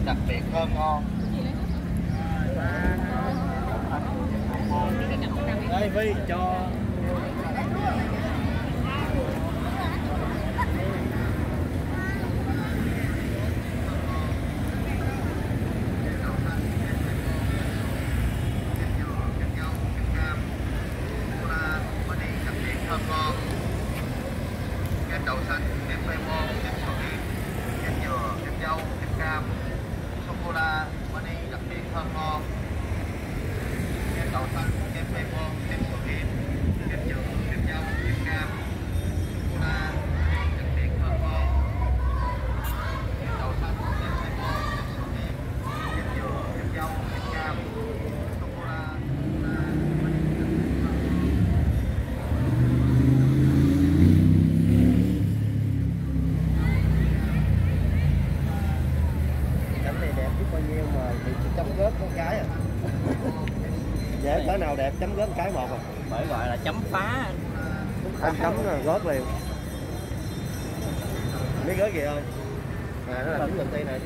đặc biệt thơm ngon. Đây Vi cho đậu xanh, kem lemon, kem sầu riêng, kem dừa, kem dâu, kem cam, sô cô la, vani đặc biệt thơm ngon. Kem đậu xanh, kem lemon, kem sầu riêng, kem dừa, kem dâu, kem cam, sô cô la, vani đặc biệt thơm ngon. Kem đậu xanh, kem lemon, kem sầu riêng, kem dừa, kem dâu, kem cam, sô cô la, bao nhiêu mà bị chấm gớt con cái à. Dạ cỡ nào đẹp chấm gớt cái một à. Bởi gọi là chấm phá. Không chấm là gớt liền. Biết gớt gì không? À nó là trứng đầu tiên này.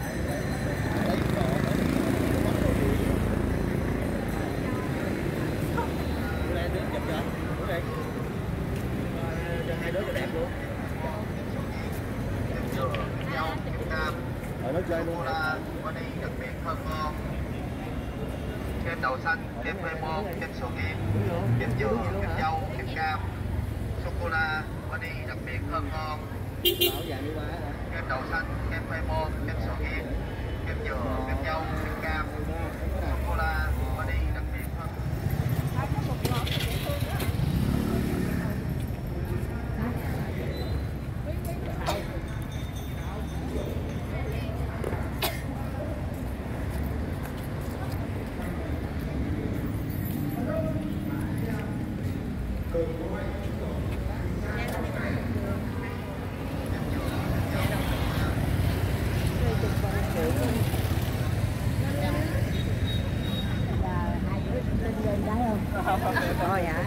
Cho hai đứa cho đẹp luôn. Ở nó chơi luôn. Vani đặc biệt thơm ngon. Kem đậu xanh, kem lemon, kem sầu riêng, kem dừa, kem dâu, kem cam, sô cô la, vani đặc biệt thơm ngon. Kem đậu xanh, kem lemon, kem sầu riêng, kem dừa, kem dâu, kem cam, sô cô la, vani đặc biệt thơm. Thôi ạ.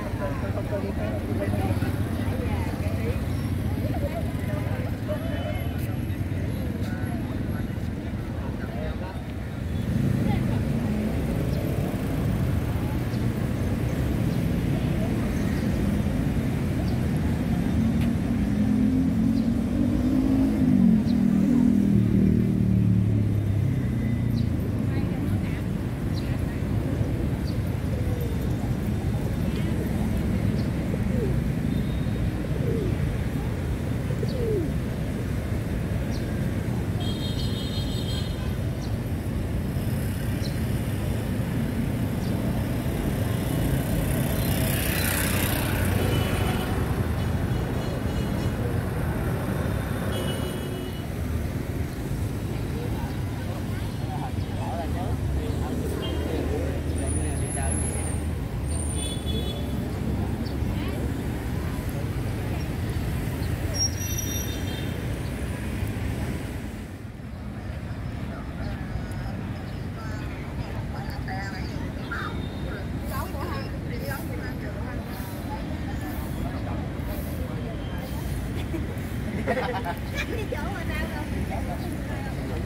Đi chỗ mà nào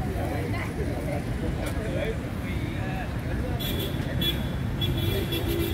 rồi.